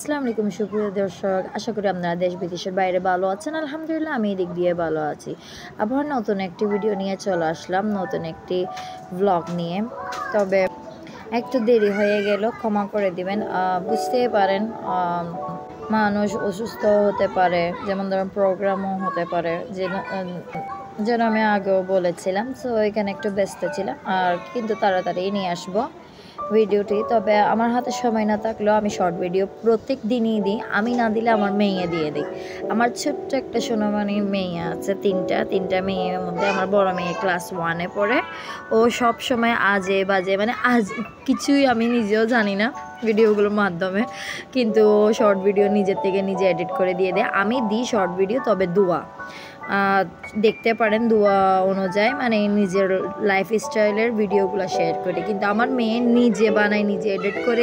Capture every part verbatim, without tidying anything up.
আসসালামু আলাইকুম সুপ্রিয় দর্শক, আশা করি আপনারা দেশ বিদেশের বাইরে ভালো আছেন। আলহামদুলিল্লাহ আমি এই দিক দিয়ে ভালো আছি। আবার নতুন একটি ভিডিও নিয়ে চলে আসলাম, নতুন একটি ব্লগ নিয়ে। তবে একটু দেরি হয়ে গেল, ক্ষমা করে দিবেন। বুঝতেই পারেন মানুষ অসুস্থ হতে পারে, যেমন ধরুন প্রোগ্রামও হতে পারে, যে যেন আমি আগেও বলেছিলাম। সো এখানে একটু ব্যস্ত ছিলাম, আর কিন্তু তাড়াতাড়ি নিয়ে আসবো ভিডিওটি। তবে আমার হাতে সময় না থাকলেও আমি শর্ট ভিডিও প্রত্যেক দিনই দিই। আমি না দিলে আমার মেয়ে দিয়ে দিই। আমার ছোট্ট একটা সোনামণি মেয়ে আছে, তিনটা তিনটা মেয়ের মধ্যে আমার বড় মেয়ে ক্লাস ওয়ানে পড়ে। ও সব সময় আজে বাজে, মানে আজ কিছুই আমি নিজেও জানি না ভিডিওগুলোর মাধ্যমে, কিন্তু ও শর্ট ভিডিও নিজের থেকে নিজে এডিট করে দিয়ে দেয়। আমি দিই শর্ট ভিডিও, তবে দুয়া দেখতে পারেন, দুয়া অনুযায়ী মানে নিজের লাইফ স্টাইলের ভিডিওগুলো শেয়ার করি। কিন্তু আমার মেয়ে নিজে বানায়, নিজে এডিট করে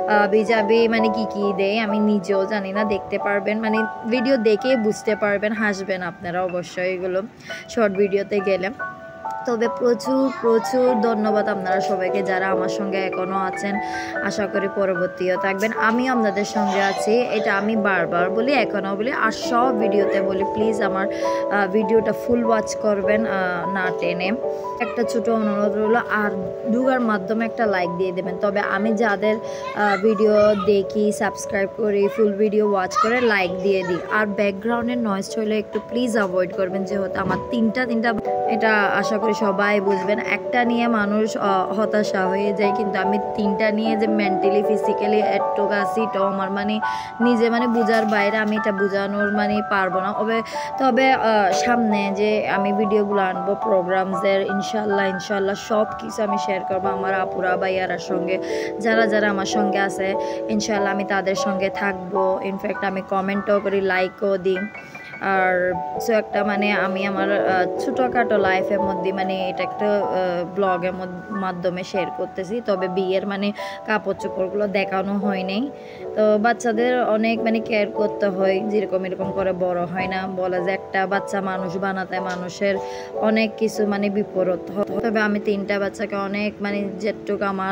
বিজাবি মানে কি কি দেয় আমি নিজেও জানি না। দেখতে পারবেন, মানে ভিডিও দেখে বুঝতে পারবেন, হাসবেন আপনারা অবশ্যই এগুলো শর্ট ভিডিওতে গেলে। তবে প্রচুর প্রচুর ধন্যবাদ আপনারা সবাইকে যারা আমার সঙ্গে এখনও আছেন। আশা করি পরবর্তীও থাকবেন। আমি আপনাদের সঙ্গে আছি, এটা আমি বারবার বলি, এখনও বলি, আর সব ভিডিওতে বলি। প্লিজ আমার ভিডিওটা ফুল ওয়াচ করবেন, না টেনে। একটা ছোটো অনুরোধ রইলো, আর ঢুকার মাধ্যমে একটা লাইক দিয়ে দেবেন। তবে আমি যাদের ভিডিও দেখি, সাবস্ক্রাইব করি, ফুল ভিডিও ওয়াচ করে লাইক দিয়ে দিই। আর ব্যাকগ্রাউন্ডের নয়েজ হলে একটু প্লিজ অ্যাভয়েড করবেন, যেহেতু আমার তিনটা তিনটা এটা আশা করি সবাই বুঝবেন। একটা নিয়ে মানুষ হতাশা হয়ে যায়, কিন্তু আমি তিনটা নিয়ে যে মেন্টালি ফিজিক্যালি একটু আছি, তো আমার মানে নিজে মানে বোঝার বাইরে, আমি এটা বোঝানোর মানে পারবো না। তবে তবে সামনে যে আমি ভিডিওগুলো আনবো প্রোগ্রামসের, ইনশাল্লাহ ইনশাল্লাহ সব কিছু আমি শেয়ার করবো আমার আপুরা ভাইয়ারার সঙ্গে, যারা যারা আমার সঙ্গে আছে। ইনশাল্লাহ আমি তাদের সঙ্গে থাকবো। ইনফ্যাক্ট আমি কমেন্টও করি, লাইকও দিই। আর সো একটা মানে আমি আমার ছোটোখাটো লাইফের মধ্যে মানে এটা একটা ব্লগের মাধ্যমে শেয়ার করতেছি। তবে বিয়ের মানে কাপড় চোপড়গুলো দেখানো হয়নি। তো বাচ্চাদের অনেক মানে কেয়ার করতে হয়, যেরকম এরকম করে বড় হয় না। বলা যে একটা বাচ্চা মানুষ বানাতে মানুষের অনেক কিছু মানে বিপরীত হয়। তবে আমি তিনটা বাচ্চাকে অনেক মানে যেটুকু আমার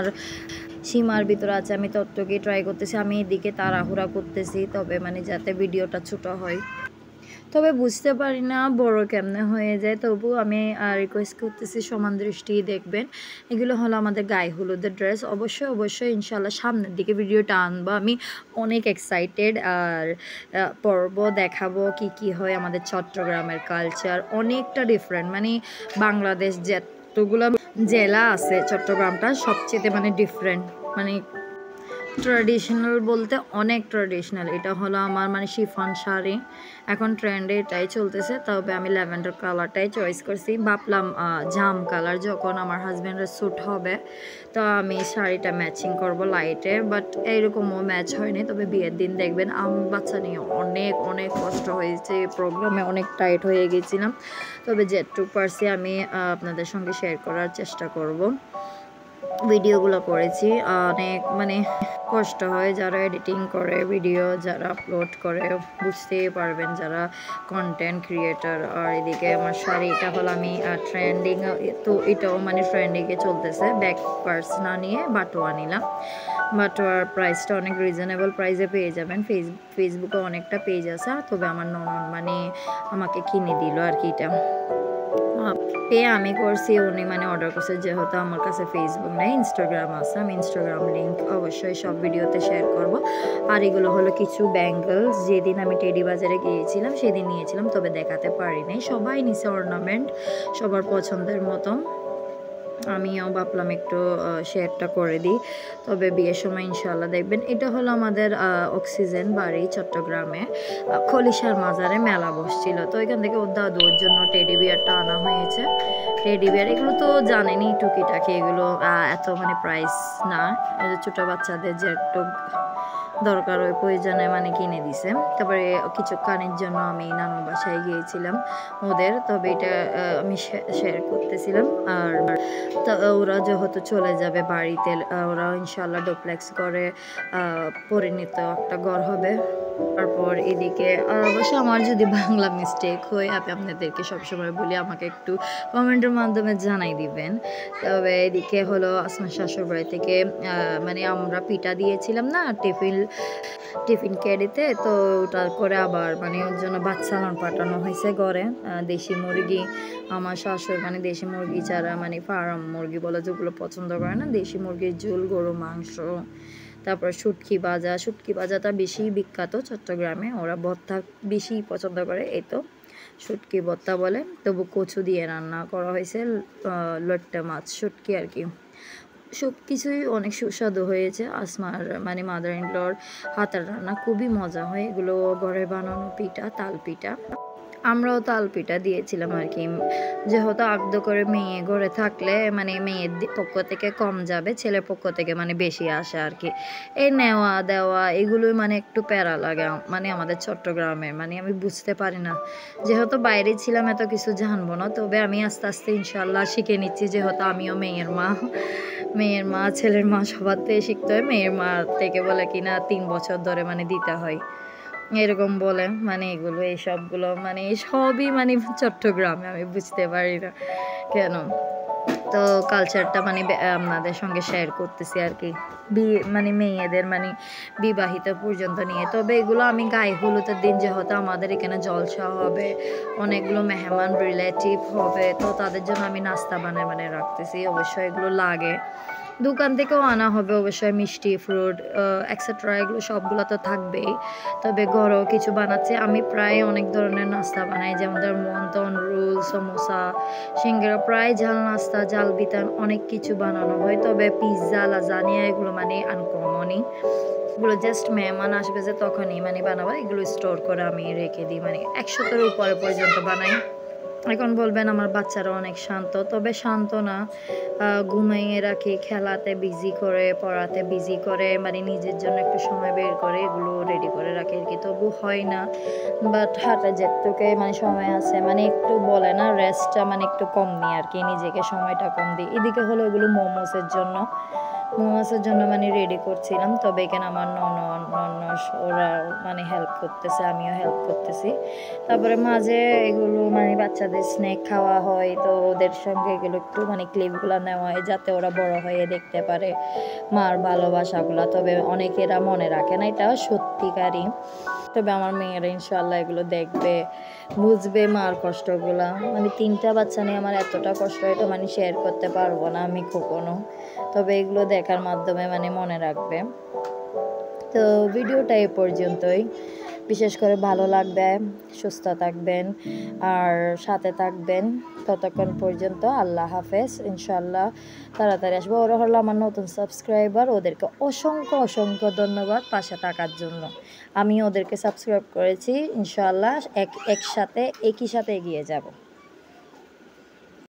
সীমার ভিতরে আছে আমি ততটুকুই ট্রাই করতেছি। আমি এদিকে তাড়াহুড়া করতেছি, তবে মানে যাতে ভিডিওটা ছোটো হয়। তবে বুঝতে পারি না বড় কেমনে হয়ে যায়। তবু আমি রিকোয়েস্ট করতেছি সমান দৃষ্টি দেখবেন। এগুলো হলো আমাদের গায়ে হলুদের ড্রেস। অবশ্যই অবশ্যই ইনশাল্লাহ সামনের দিকে ভিডিওটা আনবো। আমি অনেক এক্সাইটেড, আর পর্ব দেখাবো কি কি হয়। আমাদের চট্টগ্রামের কালচার অনেকটা ডিফারেন্ট, মানে বাংলাদেশ যতগুলো জেলা আছে চট্টগ্রামটা সবচেয়ে মানে ডিফারেন্ট, মানে ট্র্যাডিশনাল বলতে অনেক ট্র্যাডিশনাল। এটা হলো আমার মানে শিফন শাড়ি, এখন ট্রেন্ডে এটাই চলতেছে। তবে আমি ল্যাভেন্ডার কালারটাই চয়েস করছি। ভাবলাম জাম কালার যখন আমার হাজব্যান্ডের স্যুট হবে, তো আমি শাড়িটা ম্যাচিং করব লাইটে, বাট এইরকমও ম্যাচ হয়নি। তবে বিয়ের দিন দেখবেন আমি বাচ্চা নিয়ে অনেক অনেক কষ্ট হয়েছে, প্রোগ্রামে অনেক টাইট হয়ে গেছিলাম। তবে যেটুকু পারছি আমি আপনাদের সঙ্গে শেয়ার করার চেষ্টা করব। ভিডিওগুলো করেছি, অনেক মানে কষ্ট হয় যারা এডিটিং করে ভিডিও, যারা আপলোড করে, বুঝতেই পারবেন যারা কন্টেন্ট ক্রিয়েটার। আর এদিকে আমার শাড়িটা হলো আমি ট্রেন্ডিং, তো এটাও মানে ট্রেন্ডিংয়ে চলতেছে। ব্যাক পার্স না নিয়ে বাটোয়া নিলাম। বাটোয়ার প্রাইসটা অনেক রিজনেবল প্রাইসে পেয়ে যাবেন। ফেস ফেসবুকে অনেকটা পেজ আছে, তবে আমার ননদ মানে আমাকে কিনে দিল আর কি। এটা পে আমি করছি, উনি মানে অর্ডার করছে। যেহেতু আমার কাছে ফেসবুক নেই, ইনস্টাগ্রাম আছে, আমি ইনস্টাগ্রাম লিঙ্ক অবশ্যই সব ভিডিওতে শেয়ার করব। আর এগুলো হলো কিছু ব্যাঙ্গলস, যেদিন আমি টেডি বাজারে গিয়েছিলাম সেদিন নিয়েছিলাম, তবে দেখাতে পারিনি। সবাই নিচে অর্নামেন্ট সবার পছন্দের মতো, আমিও ভাবলাম একটু শেয়ারটা করে দিই। তবে বিয়ের সময় ইনশাল্লাহ দেখবেন। এটা হলো আমাদের অক্সিজেন বাড়ি চট্টগ্রামে, খলিশার মাজারে মেলা বসছিল, তো এখান থেকে ওর দাদুর জন্য টেডি বিয়ারটা আনা হয়েছে। টেডি বিয়ার এগুলো তো জানেনই টুকিটাকি, এগুলো এত মানে প্রাইস না, ছোটো বাচ্চাদের যে একটু দরকার ওই প্রয়োজনে মানে কিনে দিছে। তারপরে কিছু কানের জন্য আমি নানুর বাসায় গিয়েছিলাম ওদের, তবে এটা আমি শেয়ার করতেছিলাম। আর ওরা যেহেতু চলে যাবে বাড়িতে, ওরা ইনশাল্লাহ ডুপ্লেক্স করে পরিণত একটা ঘর হবে। তারপর এদিকে অবশ্য আমার যদি বাংলা মিস্টেক হয়, আমি আপনাদেরকে সবসময় বলি আমাকে একটু কমেন্টের মাধ্যমে জানাই দিবেন। তবে এদিকে হলো আসমা শাশুড় বাড়ি থেকে মানে আমরা পিঠা দিয়েছিলাম না টিফিন টিফিন ক্যারিতে, তো ওটা করে আবার মানে ওর জন্য ভাত সালান পাঠানো হয়েছে ঘরে। দেশি মুরগি আমার শাশুড় মানে দেশি মুরগি ছাড়া মানে ফার্ম মুরগি বলে যেগুলো পছন্দ করে না, দেশি মুরগির ঝোল, গরু মাংস, তারপর শুটকি ভাজা। শুটকি ভাজাটা বেশি বিখ্যাত চট্টগ্রামে, ওরা ভর্তা বেশি পছন্দ করে, এই তো শুটকি ভর্তা বলে। তবু কচু দিয়ে রান্না করা হয়েছে, লট্টা মাছ শুটকি আর কি। সব কিছুই অনেক সুস্বাদু হয়েছে। আসমার মানে মাদার ইন লর হাতের রান্না খুবই মজা হয়। এগুলো ঘরে বানানো পিঠা, তাল পিঠা। আমরাও তাল পিঠা দিয়েছিলাম আর কি, যেহেতু আগ্দ করে মেয়ে ঘরে থাকলে মানে মেয়ের পক্ষ থেকে কম যাবে, ছেলের পক্ষ থেকে মানে বেশি আসে আর কি। এই নেওয়া দেওয়া এগুলোই মানে একটু প্যারা লাগে মানে আমাদের চট্টগ্রামের, মানে আমি বুঝতে পারি না, যেহেতু বাইরে ছিলাম এত কিছু জানবো না। তবে আমি আস্তে আস্তে ইনশাল্লাহ শিখে নিচ্ছি, যেহেতু আমিও মেয়ের মা। মেয়ের মা ছেলের মা সবার থেকে শিখতে হয়। মেয়ের মা থেকে বলে কিনা তিন বছর ধরে মানে দিতে হয়, এরকম বলে। মানে এগুলো এইসবগুলো মানে সবই মানে চট্টগ্রামে, আমি বুঝতে পারি না কেন। তো কালচারটা মানে আপনাদের সঙ্গে শেয়ার করতেছি আর কি, বিয়ে মানে মেয়েদের মানে বিবাহিত পর্যন্ত নিয়ে। তবে এগুলো আমি গায়ে হলুদের দিন, যেহেতু আমাদের এখানে জলসা হবে, অনেকগুলো মেহমান রিলেটিভ হবে, তো তাদের জন্য আমি নাস্তা বানায় বানায় রাখতেছি। অবশ্যই এগুলো লাগে, দোকান থেকেও আনা হবে অবশ্যই, মিষ্টি, ফ্রুট এক্সেট্রা, এগুলো সবগুলো তো থাকবেই। তবে ঘরেও কিছু বানাচ্ছি আমি, প্রায় অনেক ধরনের নাস্তা বানাই, যেমন ধর মন্তন, রোল, সমোসা, সিঙ্গারা, প্রায় ঝাল নাস্তা, জাল বিতান অনেক কিছু বানানো হয়। তবে পিৎজা, লাজানিয়া এগুলো মানে আনকমনই, এগুলো জাস্ট মেহমান আসবে যে তখনই মানে বানাবো। এগুলো স্টোর করে আমি রেখে দিই, মানে একশোটার উপরে পর্যন্ত বানাই। এখন বলবেন আমার বাচ্চারা অনেক শান্ত, তবে শান্ত না, ঘুমাইয়ে রাখি, খেলাতে বিজি করে, পড়াতে বিজি করে, মানে নিজের জন্য একটু সময় বের করে এগুলো রেডি করে রাখি আর কি। তবু হয় না, বাট হাঁটা যেটুকে মানে সময় আছে মানে একটু বলে না রেস্টটা মানে একটু কম নিই আর কি, নিজেকে সময়টা কম দিই। এদিকে হলো এগুলো মোমোসের জন্য, মোমোসের জন্য মানে রেডি করছিলাম। তবে এখানে আমার ননদ ননস ওরা মানে হেল্প করতেছে, আমিও হেল্প করতেছি। তারপরে মাঝে এগুলো মানে বাচ্চাদের স্ন্যাক খাওয়া হয়, তো ওদের সঙ্গে এগুলো একটু মানে ক্লিপগুলো নেওয়া হয়, যাতে ওরা বড় হয়ে দেখতে পারে মার ভালোবাসাগুলো। তবে অনেকেরা মনে রাখে না, এটা সত্যিকারই। তবে আমার মেয়েরা ইনশাল্লাহ এগুলো দেখবে, বুঝবে মার কষ্টগুলা। মানে তিনটা বাচ্চা নিয়ে আমার এতটা কষ্ট, এটা মানে শেয়ার করতে পারবো না আমি কখনো। তবে এগুলো দেখার মাধ্যমে মানে মনে রাখবে। তো ভিডিওটা এ পর্যন্তই, বিশেষ করে ভালো লাগবে, সুস্থ থাকবেন আর সাথে থাকবেন। ততক্ষণ পর্যন্ত আল্লাহ হাফেজ। ইনশাল্লাহ তাড়াতাড়ি আসবো। ওরা হলো আমার নতুন সাবস্ক্রাইবার, ওদেরকে অসংখ্য অসংখ্য ধন্যবাদ পাশে থাকার জন্য। আমি ওদেরকে সাবস্ক্রাইব করেছি, ইনশাল্লাহ এক একসাথে একই সাথে এগিয়ে যাব।